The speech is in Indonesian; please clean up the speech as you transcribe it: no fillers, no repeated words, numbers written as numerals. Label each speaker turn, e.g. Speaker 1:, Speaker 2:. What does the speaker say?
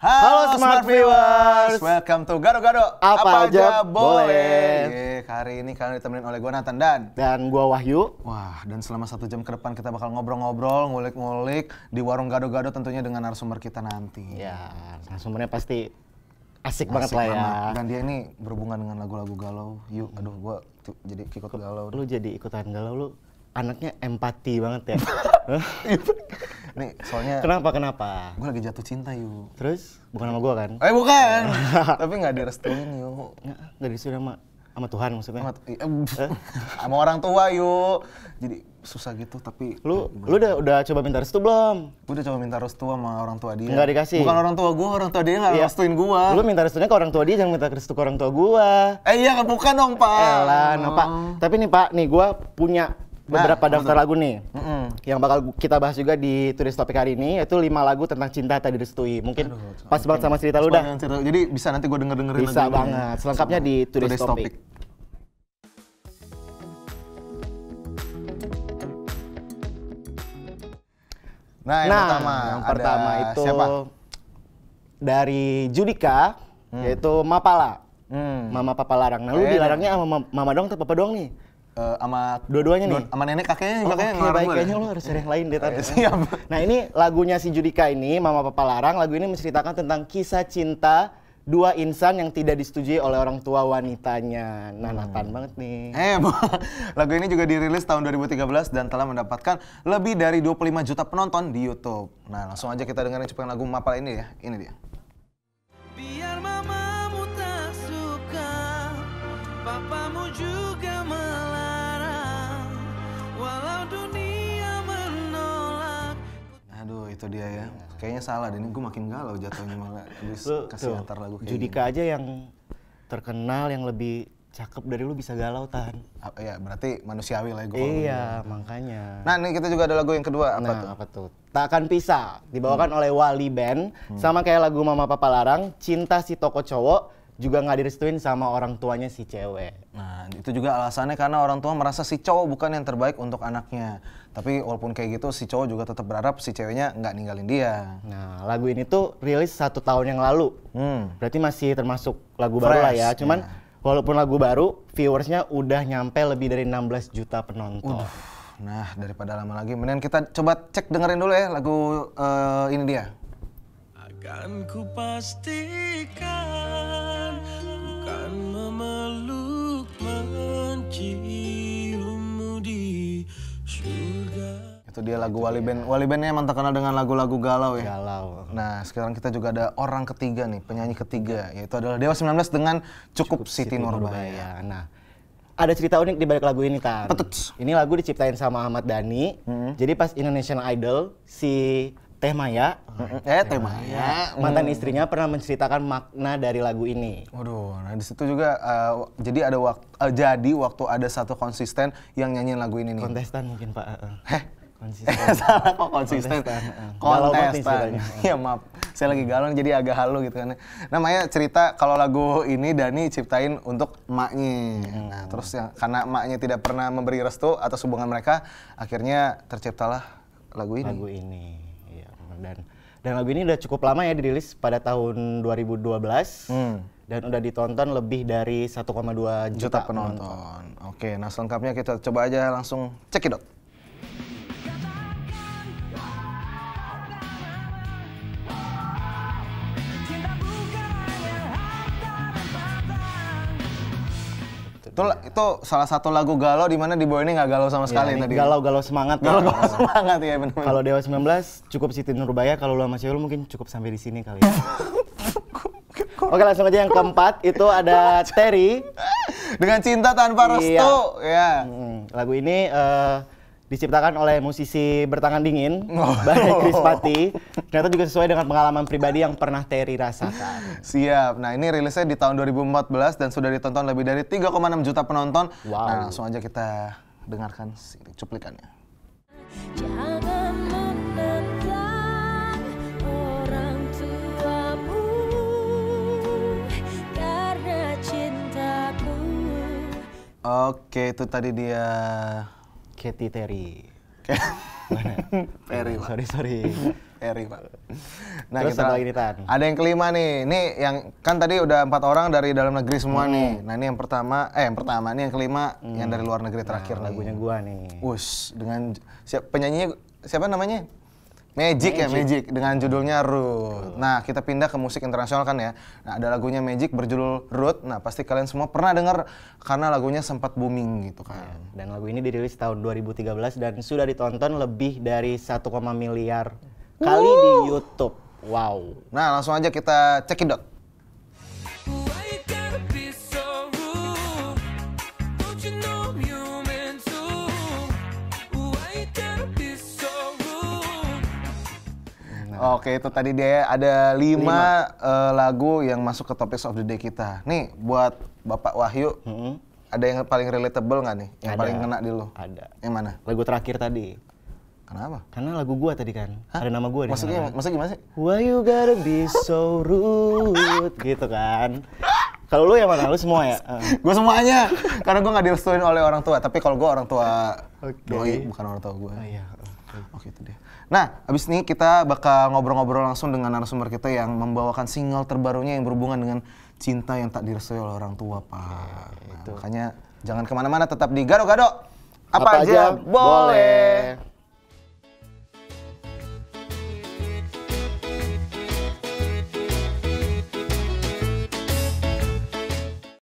Speaker 1: Halo Smart Viewers,
Speaker 2: welcome to GADO-GADO.
Speaker 1: Apa aja boleh.
Speaker 2: Hari ini kalian ditemenin oleh gue Nonton dan
Speaker 1: gue Wahyu.
Speaker 2: Wah, dan selama 1 jam ke depan kita bakal ngobrol-ngobrol, ngulik-ngulik di warung GADO-GADO tentunya dengan narasumber kita nanti.
Speaker 1: Ya, narasumbernya pasti asik banget lah ya.
Speaker 2: Dan dia ini berhubungan dengan lagu-lagu galau. Yuk, aduh gue jadi ikut galau.
Speaker 1: Lu jadi ikutan galau, lu anaknya empati banget ya.
Speaker 2: Nih, soalnya
Speaker 1: Kenapa?
Speaker 2: gue lagi jatuh cinta, yuk.
Speaker 1: Terus bukan sama gue kan?
Speaker 2: Bukan. Tapi nggak direstuin, yuk.
Speaker 1: Nggak direstuin sama Tuhan maksudnya?
Speaker 2: Sama orang tua, yuk. Jadi susah gitu, tapi
Speaker 1: lu udah coba minta restu belum?
Speaker 2: Gue udah coba minta restu sama orang tua dia.
Speaker 1: Nggak dikasih?
Speaker 2: Bukan orang tua dia nggak restuin gue.
Speaker 1: Lu minta restunya ke orang tua dia, jangan minta restu ke orang tua gue.
Speaker 2: Iya kan, bukan dong, Pak.
Speaker 1: Pak. Tapi nih Pak, nih gue punya beberapa daftar lagu nih yang bakal kita bahas juga di tulis topik hari ini, yaitu 5 lagu tentang cinta tak direstui. Mungkin pas banget sama cerita lu dah.
Speaker 2: Jadi bisa nanti gue dengerin
Speaker 1: bisa lagu banget. Selengkapnya di tulis topik.
Speaker 2: Nah, yang pertama itu
Speaker 1: siapa? Dari Judika, yaitu Mapala. Mama Papa Larang. Nah, lu dilarangnya sama mama doang atau papa doang nih?
Speaker 2: Sama
Speaker 1: dua-duanya nih?
Speaker 2: Sama nenek kakeknya juga kayaknya
Speaker 1: ngelarang gue. Kayaknya lu harus cari yang lain deh tadi.
Speaker 2: Siap.
Speaker 1: Nah, ini lagunya si Judika ini, Mama Papa Larang. Lagu ini menceritakan tentang kisah cinta dua insan yang tidak disetujui oleh orang tua wanitanya. Nah, Nathan banget nih.
Speaker 2: Lagu ini juga dirilis tahun 2013 dan telah mendapatkan lebih dari 25 juta penonton di YouTube. Nah, langsung aja kita dengerin cuplikan lagu Mapala ini ya. Ini dia.
Speaker 3: Biar mamamu tak suka, papamu juga melarang, walau dunia menolak.
Speaker 2: Aduh, itu dia ya. Kayaknya salah, dan ini gue makin galau jatuhnya malah habis kasih antar lagu kayak
Speaker 1: Judika
Speaker 2: gini.
Speaker 1: aja yang terkenal, yang lebih cakep dari lu bisa galau, Tan.
Speaker 2: Ya, berarti manusiawi lah gue.
Speaker 1: Iya, makanya.
Speaker 2: Nah, ini kita juga ada lagu yang kedua.
Speaker 1: Apa tuh? Takkan Pisah, dibawakan oleh Wali Band. Sama kayak lagu Mama Papa Larang, Cinta si Toko Cowok juga nggak direstuin sama orang tuanya si cewek.
Speaker 2: Nah, itu juga alasannya karena orang tua merasa si cowok bukan yang terbaik untuk anaknya. Tapi walaupun kayak gitu, si cowok juga tetap berharap si ceweknya nggak ninggalin dia.
Speaker 1: Nah, lagu ini tuh rilis 1 tahun yang lalu. Berarti masih termasuk lagu baru lah ya. Cuman walaupun lagu baru, viewersnya udah nyampe lebih dari 16 juta penonton.
Speaker 2: Nah, daripada lama lagi, mendingan kita coba cek dengerin dulu ya lagu ini dia.
Speaker 3: Akan ku pastikan, ku kan memeluk menciummu di surga.
Speaker 2: Itu dia lagu Wali Band. Wali Bandnya emang terkenal dengan lagu-lagu galau ya.
Speaker 1: Galau.
Speaker 2: Nah, sekarang kita juga ada orang ketiga nih, penyanyi ketiga, yaitu adalah Dewa 19 dengan Cukup Siti Nurbaya.
Speaker 1: Nah, ada cerita unik di balik lagu ini, Tan. Ini lagu diciptain sama Ahmad Dhani. Jadi pas Indonesian Idol, si Teh Maya, mantan istrinya pernah menceritakan makna dari lagu ini.
Speaker 2: Waduh, nah di situ juga jadi waktu ada satu konsisten yang nyanyiin lagu ini nih.
Speaker 1: Kontestan mungkin, Pak.
Speaker 2: Konsisten. Salah kok konsisten. Kontestan. Iya, maaf. Saya lagi galau jadi agak halu gitu kan. Namanya cerita kalau lagu ini Dani ciptain untuk emaknya. Nah, terus karena emaknya tidak pernah memberi restu atas hubungan mereka, akhirnya terciptalah lagu ini.
Speaker 1: Lagu ini. Iya, dan lagu ini udah cukup lama ya dirilis pada tahun 2012. Dan udah ditonton lebih dari 1,2 juta penonton.
Speaker 2: Oke, nah selengkapnya kita coba aja langsung cekidot. Itu salah satu lagu galau di mana di bawah ini nggak galau sama sekali tadi.
Speaker 1: Galau-galau semangat.
Speaker 2: Galau-galau semangat ya benar.
Speaker 1: Kalau Dewa 19 Cukup Siti Nurbaya, kalau lu sama cewek lu mungkin cukup sampai di sini kali ya. Oke, langsung aja yang keempat itu ada Terry
Speaker 2: dengan Cinta Tanpa Restu. Ya.
Speaker 1: Lagu ini diciptakan oleh musisi bertangan dingin, Bang Krispati. Ternyata juga sesuai dengan pengalaman pribadi yang pernah Terry rasakan.
Speaker 2: Siap. Nah, ini rilisnya di tahun 2014 dan sudah ditonton lebih dari 3,6 juta penonton.
Speaker 1: Wow.
Speaker 2: Nah, langsung aja kita dengarkan cuplikannya.
Speaker 4: Jangan menentang orang tuamu karena cintaku.
Speaker 2: Oke, itu tadi dia
Speaker 1: Katy Terry.
Speaker 2: Ferry, Pak.
Speaker 1: Sorry.
Speaker 2: Ferry, Pak. Nah,
Speaker 1: Terus
Speaker 2: kita
Speaker 1: ada lagi nih, Tan.
Speaker 2: ada yang kelima nih. Ini yang kan tadi udah 4 orang dari dalam negeri semua nih. Nah, ini yang pertama, ini yang kelima yang dari luar negeri terakhir nih.
Speaker 1: Lagunya gua nih.
Speaker 2: Dengan penyanyinya siapa namanya? Magic ya, Magic dengan judulnya Root. Nah, kita pindah ke musik internasional kan ya. Nah, ada lagunya Magic berjudul Root. Nah, pasti kalian semua pernah dengar karena lagunya sempat booming gitu kan.
Speaker 1: Dan lagu ini dirilis tahun 2013 dan sudah ditonton lebih dari 1, miliar kali di YouTube. Wow.
Speaker 2: Nah, langsung aja kita cekidot.
Speaker 3: Why you gotta be so rude? Don't you know I'm human too? Why you gotta be so rude?
Speaker 2: Oke, itu tadi dia ada 5 lagu yang masuk ke Topics of the Day kita. Nih, buat Bapak Wahyu, ada yang paling relatable nggak nih? Yang
Speaker 1: Ada.
Speaker 2: paling kena di lu?
Speaker 1: Ada.
Speaker 2: Yang mana?
Speaker 1: Lagu terakhir tadi.
Speaker 2: Kenapa?
Speaker 1: Karena lagu gua tadi kan. Ada nama gua di
Speaker 2: Maksudnya
Speaker 1: sana.
Speaker 2: gimana sih?
Speaker 1: Why you gotta be so rude gitu kan. Kalau lu yang mana? Lu semua ya?
Speaker 2: Gue semuanya, karena gue nggak direstuin oleh orang tua. Tapi kalau gue orang tua
Speaker 1: Oke.
Speaker 2: doi, bukan orang tua gue.
Speaker 1: Oh iya.
Speaker 2: Oke, itu dia. Nah, abis ini kita bakal ngobrol-ngobrol langsung dengan narasumber kita yang membawakan single terbarunya yang berhubungan dengan cinta yang tak direstui oleh orang tua, Pak. Nah, makanya jangan kemana-mana, tetap di Gado-Gado. Apa aja boleh.